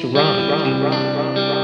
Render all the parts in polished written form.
to ride.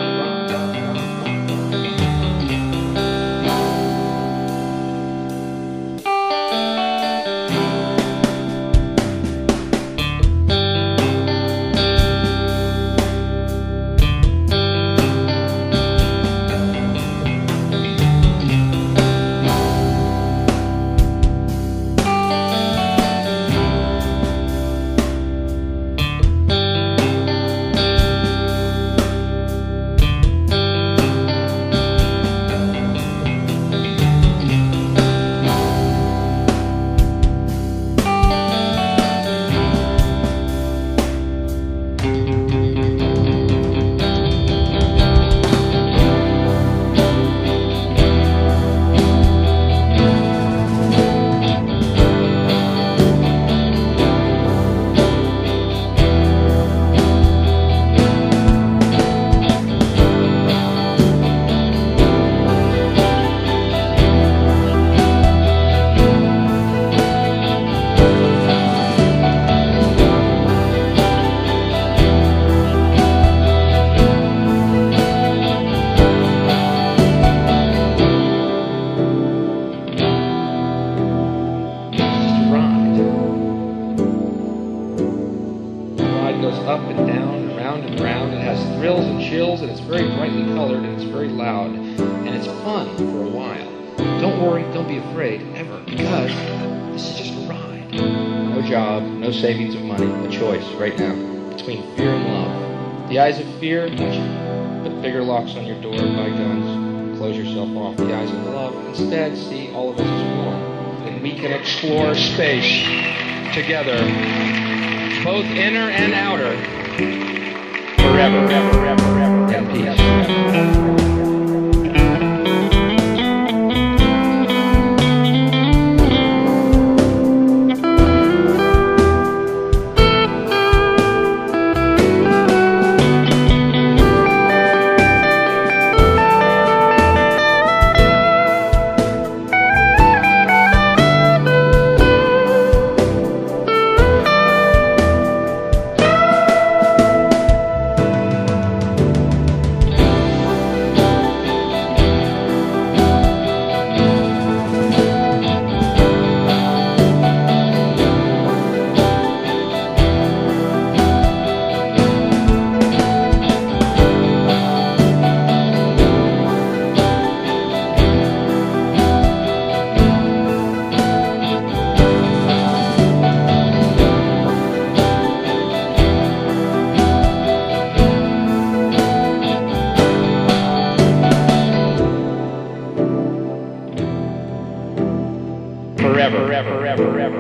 Goes up and down and round and round. It has thrills and chills, and it's very brightly colored, and it's very loud, and it's fun for a while. Don't worry, don't be afraid, ever, because this is just a ride. No job, no savings of money, a choice right now between fear and love. The eyes of fear, put bigger locks on your door, buy guns, close yourself off. The eyes of love, instead, see all of us as one, and we can explore space together, both inner and outer, forever, in peace. Forever.